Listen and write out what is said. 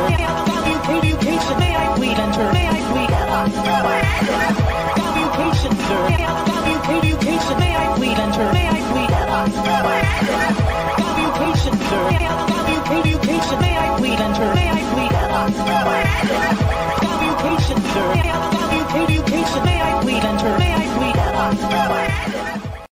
Communication, may I please enter? May I please communication, sir? Communication, may I please enter? May I please communication, sir? Communication, may I please enter? May I please